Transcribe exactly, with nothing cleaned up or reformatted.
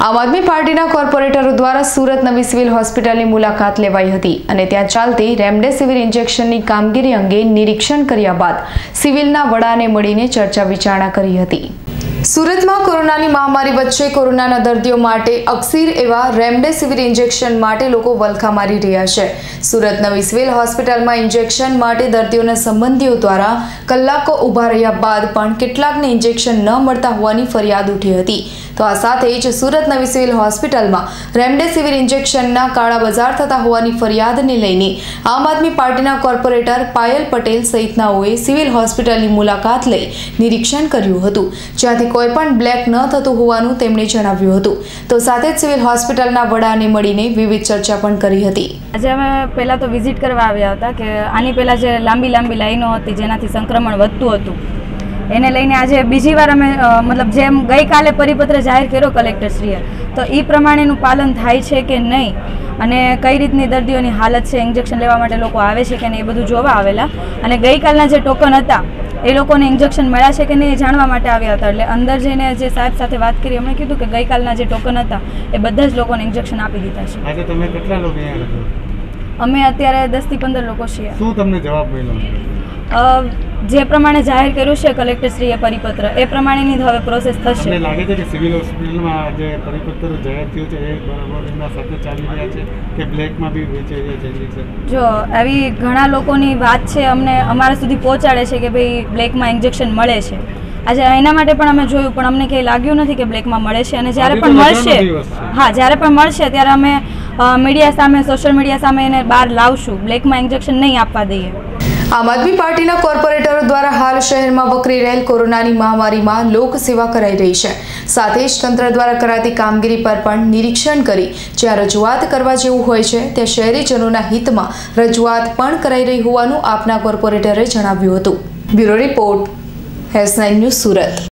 આમ આદમી પાર્ટીના કોર્પોરેટરો દ્વારા સુરત નવી સિવિલ હોસ્પિટલની મુલાકાત લેવાઈ હતી અને ત્યાં ચાલતી રેમડેસિવિર ઇન્જેક્શનની કામગીરી અંગે નિરીક્ષણ કર્યા બાદ સિવિલના વડાને મળીને ચર્ચા વિચારણા કરી હતી। સુરતમાં કોરોનાની મહામારી વચ્ચે કોરોનાના દર્દીઓ માટે અકસીર એવા રેમડેસિવિર ઇન્જેક્શન માટે લોકો વલખા મારી રહ્યા છે। સુરત નવી સિવિલ હોસ્પિટલમાં ઇન્જેક્શન માટે દર્દીઓના સંબંધીઓ દ્વારા કલાકો ઊભા રહ્યા બાદ પણ કેટલાકને ઇન્જેક્શન ન મળતા હોવાની ફરિયાદ ઉઠી હતી। તો આ સાથે જ સુરત નવી સિવિલ હોસ્પિટલમાં રેમડેસિવિર ઇન્જેક્શનના કાળા બજાર થતા હોવાની ફરિયાદને લઈને આમ આદમી પાર્ટીના કોર્પોરેટર પાયલ પટેલ સહિતનાઓએ સિવિલ હોસ્પિટલની મુલાકાત લઈ નિરીક્ષણ કર્યું હતું, જ્યાંથી કોઈ પણ બ્લેક ન થતું હોવાનું તેમણે જણાવ્યું હતું। તો સાથે જ સિવિલ હોસ્પિટલના વડાને મળીને વિવિધ ચર્ચા પણ કરી હતી। આજે અમે પહેલા તો વિઝિટ કરવા આવ્યા હતા કે આની પહેલા જે લાંબી લાંબી લાઈનો હતી જેનાથી સંક્રમણ વધતું હતું એને લઈને આજે બીજી વાર અમે મતલબ જેમ ગઈકાલે પરિપત્ર જાહેર કર્યો કલેક્ટરશ્રીએ, તો એ પ્રમાણેનું પાલન થાય છે કે નહીં અને કઈ રીતની દર્દીઓની હાલત છે, ઇન્જેક્શન લેવા માટે લોકો આવે છે કે નહીં એ બધું જોવા આવેલા અને ગઈકાલના જે ટોકન હતા એ લોકોને ઇન્જેક્શન મળ્યા છે કે નહીં એ જાણવા માટે આવ્યા હતા। એટલે અંદર જઈને જે સાહેબ સાથે વાત કરી એમણે કીધું કે ગઈકાલના જે ટોકન હતા એ બધા જ લોકોને ઇન્જેક્શન આપી દીધા છે। આજે તમે કેટલા લોકો અહીંયા છો? અમે અત્યારે દસ થી પંદર લોકો છીએ। શું તમને જવાબ મળ્યો? જે પ્રમાણે જાહેર કર્યું છે કલેક્ટરશ્રીએ પરિપત્ર એ પ્રમાણેની હવે પ્રોસેસ થશે। મને લાગે છે કે સિવિલ હોસ્પિટલમાં જે પરિપત્ર જાહેર થયું છે એ બરાબર એના સાથે ચાલી રહ્યા છે કે બ્લેકમાં બી વેચાઈ રહ્યા છે ઇન્જેક્શન? જો આવી ઘણા લોકોની વાત છે અમને અમારા સુધી પહોંચાડે છે કે ભાઈ બ્લેકમાં ઇન્જેક્શન મળે છે। આજે એના માટે પણ અમે જોયું પણ અમને કંઈ લાગ્યું નથી કે બ્લેકમાં મળે છે અને જ્યારે પણ મળશે હા જ્યારે પણ મળશે ત્યારે અમે મીડિયા સામે સોશિયલ મીડિયા સામે એને બહાર લાવશું। બ્લેકમાં ઇન્જેક્શન નહીં આપવા દઈએ। આમ આદમી પાર્ટીના કોર્પોરેટરો દ્વારા હાલ શહેરમાં વકરી રહેલ કોરોનાની મહામારીમાં લોક સેવા કરાઈ રહી છે। સાથે જ તંત્ર દ્વારા કરાતી કામગીરી પર પણ નિરીક્ષણ કરી જ્યાં રજૂઆત કરવા જેવું હોય છે ત્યાં શહેરીજનોના હિતમાં રજૂઆત પણ કરાઈ રહી હોવાનું આપના કોર્પોરેટરે જણાવ્યું હતું। Bureau report, S nine news, Surat.